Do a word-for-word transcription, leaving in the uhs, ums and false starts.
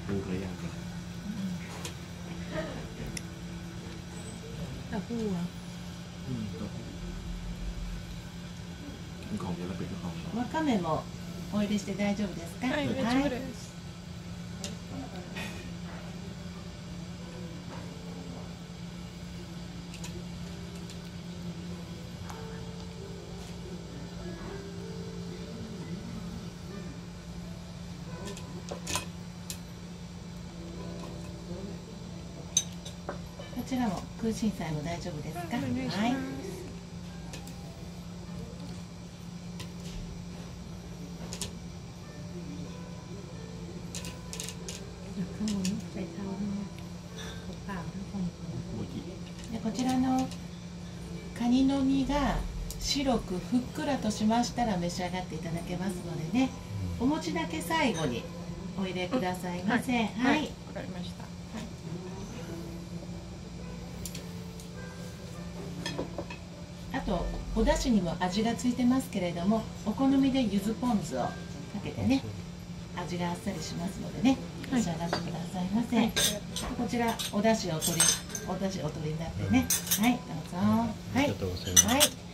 ปูกระยางกันเต้าหู้เหรออืมตัวของเดี๋ยวเราเป็นของわかめもお入れして大丈夫ですか？ はい、大丈夫です。 こちらも空心菜も大丈夫ですか？ お願いします。 はい。 ข้าวใส่เท้าเปล่าทั้งคนโมจิでこちらのカニの身が白くふっくらとしましたら召し上がっていただけますのでね、お餅だけ最後にお入れくださいませ。はい、 はい、わかりました。はい。 あとお出汁にも味がついてますけれども、お好みで柚子ポン酢をかけてね、味があっさりしますのでね、召し上がってくださいませ。はい、こちらお出汁を取りお出汁お取りになってね、はい、どうぞ。はい、 ありがとうございます。 はい。